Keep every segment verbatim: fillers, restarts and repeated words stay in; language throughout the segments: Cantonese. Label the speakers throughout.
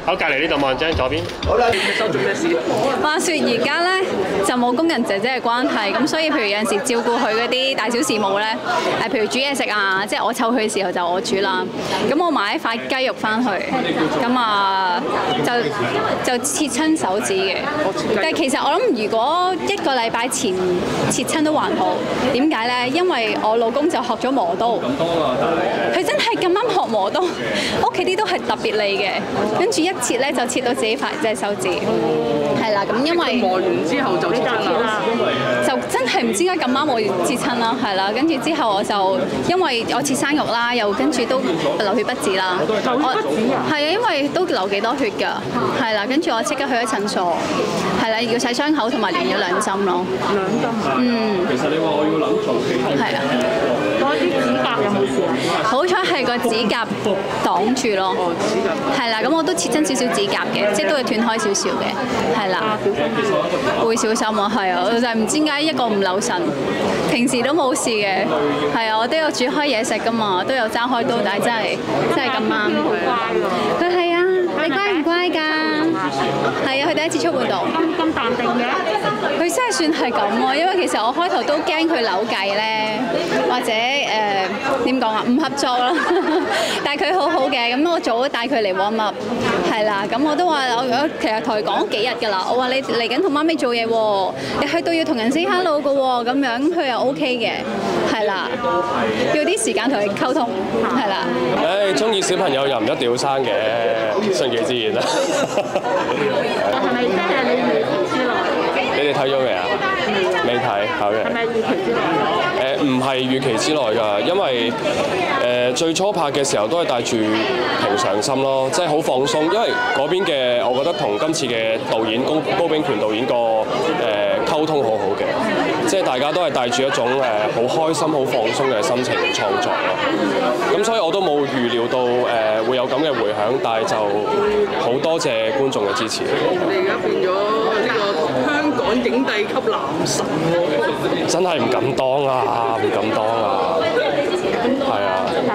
Speaker 1: 好，隔離呢度望張左邊。
Speaker 2: 好啦，手做咩事？
Speaker 3: 話説而家咧就冇工人姐姐嘅關係，咁所以譬如有陣時照顧佢嗰啲大小事務咧，誒譬如煮嘢食啊，即係我湊佢嘅時候就我煮啦。咁我買一塊雞肉翻去，咁啊就就切親手指嘅。但係其實我諗，如果一個禮拜前切親都還好，點解咧？因為我老公就學咗磨刀，佢真係咁啱學磨刀，屋企啲都係特別利嘅，跟住一切咧就切到自己塊隻手指，係啦。咁因為
Speaker 2: 磨完之後就切親啦，
Speaker 3: 就真係唔知點解咁啱我切親啦，係啦。跟住之後我就因為我切生肉啦，又跟住都流血不止啦。
Speaker 4: 流血不止啊？
Speaker 3: 係啊，因為都流幾多血㗎，係啦。跟住我即刻去咗診所，係啦，要洗傷口同埋連咗兩針咯。
Speaker 4: 兩針啊？
Speaker 3: 嗯。
Speaker 2: 其實你話我要諗做戲，
Speaker 3: 係啊。
Speaker 4: 嗰啲指甲有冇事啊？
Speaker 3: 好彩係個指甲擋住咯。
Speaker 2: 哦，指甲。
Speaker 3: 係啦，咁我都切親少少指甲嘅，即係都會斷開少少嘅，係啦。會小心啊，係啊，我就係唔知點解一個唔留神，平時都冇事嘅，係啊，我都有煮開嘢食㗎嘛，都有揸開刀，但係真係真係咁啱。佢係啊，你乖唔乖㗎？係啊，佢第一次出活動。
Speaker 4: 咁咁淡定嘅？
Speaker 3: 佢真係算係咁喎，因為其實我開頭都驚佢扭計咧，或者誒點講啊，唔合作啦。但係佢好好嘅，咁我早都帶佢嚟 warm up，係啦。咁我都話我我其實同佢講咗幾日㗎啦。我話你嚟緊同媽咪做嘢喎，你去到要同人 say hello 㗎喎，咁樣佢又 OK 嘅，係啦。要啲時間同佢溝通，係啦。
Speaker 5: 誒，中意小朋友又唔一定要生嘅，順其自然啦。
Speaker 4: 係咪即係你預期之內？
Speaker 5: 你哋睇咗未啊？未睇，好嘅。
Speaker 4: 係咪預期之內？
Speaker 5: 誒，唔係預期之內㗎，因為誒、呃、最初拍嘅時候都係帶住平常心咯，即係好放鬆。因為嗰邊嘅我覺得同今次嘅導演高高秉權導演個誒、呃、溝通好好嘅，即係大家都係帶住一種誒好、呃、開心、好放鬆嘅心情創作咯。咁所以我都冇預料到誒、呃、會有咁嘅迴響，但係就好多謝觀眾嘅支持。
Speaker 2: 你而家變咗呢個香港影帝級男神喎！
Speaker 5: 真係唔敢當啊，唔敢當啊，係啊。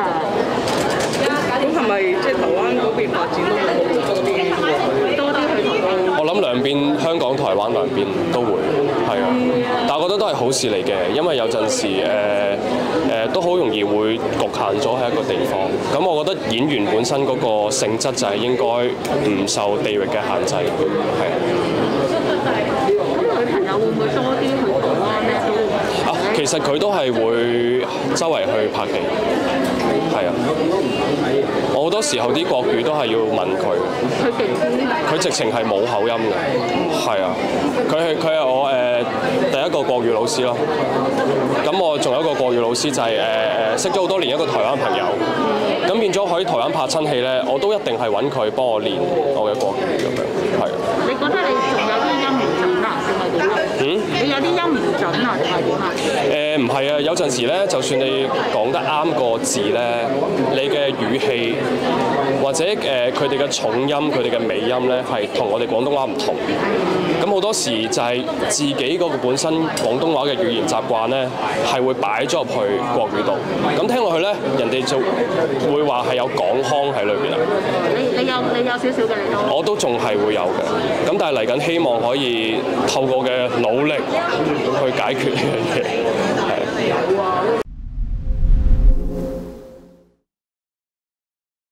Speaker 2: 咁係咪即係台灣嗰邊發展都會多啲
Speaker 4: 多啲去台灣？
Speaker 5: 我諗兩邊香港、台灣兩邊都會係啊，但係我覺得都係好事嚟嘅，因為有陣時誒誒、呃呃、都好容易會局限咗喺一個地方。咁我覺得演員本身嗰個性質就係應該唔受地域嘅限制，係啊。
Speaker 4: 咁女朋友會唔會多啲去台灣咧？
Speaker 5: 啊，其實佢都係會周圍去拍戲，係啊。我好多時候啲國語都係要問佢，佢直情係冇口音嘅，係啊。佢係佢係我誒、呃、第一個國語老師咯。咁我仲有一個國語老師就係誒誒識咗好多年一個台灣朋友，咁變咗喺台灣拍親戲咧，我都一定係揾佢幫我練我嘅國語咁樣，係。
Speaker 4: 你覺得你仲有啲音唔準啊？定係點啊？嗯？你有啲音唔準啊？定係點啊？誒唔係啊，有陣時咧，就算你講得啱個字咧，你嘅語氣或者誒佢哋嘅重音、佢哋嘅尾音咧，係同我哋廣東話唔同。咁好多時就係自己嗰個本身廣東話嘅語言習慣咧，係會擺咗入去國語度。咁聽落去咧，人哋就會話係有港腔喺裏邊啊。你你有你有少少嘅你都。
Speaker 5: 我都仲係會有嘅。咁但係嚟緊希望可以透過嘅努力去解決呢樣嘢，係。